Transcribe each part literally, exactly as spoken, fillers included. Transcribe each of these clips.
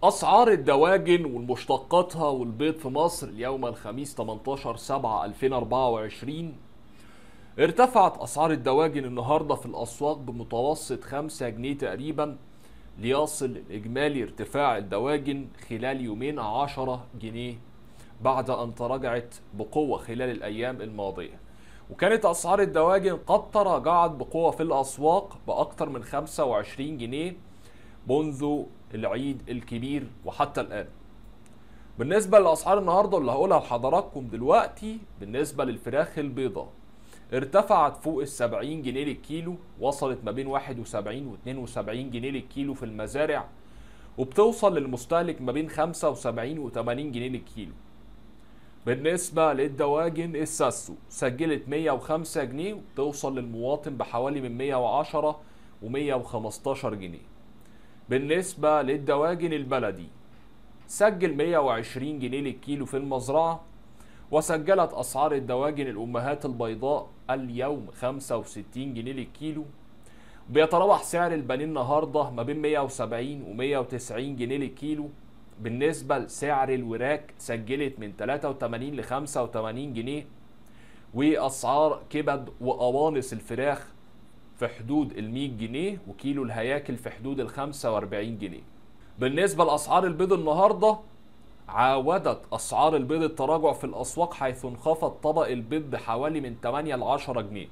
أسعار الدواجن ومشتقاتها والبيض في مصر اليوم الخميس تمنتاشر سبعة ألفين وأربعة وعشرين. ارتفعت أسعار الدواجن النهاردة في الأسواق بمتوسط خمسة جنيه تقريبا، ليصل الإجمالي ارتفاع الدواجن خلال يومين عشرة جنيه بعد أن تراجعت بقوة خلال الأيام الماضية. وكانت أسعار الدواجن قد تراجعت بقوة في الأسواق بأكثر من خمسة وعشرين جنيه منذ العيد الكبير وحتى الآن. بالنسبة للأسعار النهاردة اللي هقولها لحضراتكم دلوقتي، بالنسبة للفراخ البيضاء ارتفعت فوق السبعين جنيه للكيلو، وصلت ما بين واحد وسبعين واتنين وسبعين جنيه للكيلو في المزارع، وبتوصل للمستهلك ما بين خمسة وسبعين وتمانين جنيه للكيلو. بالنسبة للدواجن الساسو سجلت مية وخمسة جنيه، وبتوصل للمواطن بحوالي من مية وعشرة ومية وخمستاشر جنيه. بالنسبة للدواجن البلدي سجل مية وعشرين جنيه للكيلو في المزرعة، وسجلت أسعار الدواجن الأمهات البيضاء اليوم خمسة وستين جنيه للكيلو. بيتراوح سعر البانيه النهاردة ما بين مية وسبعين ومية وتسعين جنيه للكيلو. بالنسبة لسعر الوراك سجلت من تلاتة وتمانين ل خمسة وتمانين جنيه، وأسعار كبد وقوانص الفراخ في حدود ال مية جنيه، وكيلو الهياكل في حدود ال خمسة وأربعين جنيه. بالنسبة لأسعار البيض النهاردة، عاودت أسعار البيض التراجع في الأسواق، حيث انخفض طبق البيض بحوالي من تمانية ل عشرة جنيه.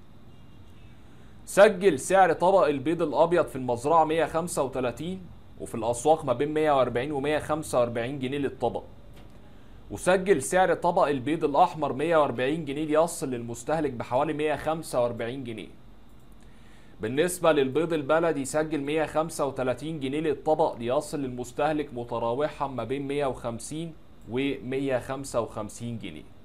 سجل سعر طبق البيض الأبيض في المزرعة مية وخمسة وتلاتين، وفي الأسواق ما بين مية وأربعين و مية وخمسة وأربعين جنيه للطبق. وسجل سعر طبق البيض الأحمر مية وأربعين جنيه، ليصل للمستهلك بحوالي مية وخمسة وأربعين جنيه. بالنسبة للبيض البلدي سجل مية وخمسة وتلاتين جنيه للطبق، ليصل للمستهلك متراوحا ما بين مية وخمسين و مية وخمسة وخمسين جنيه.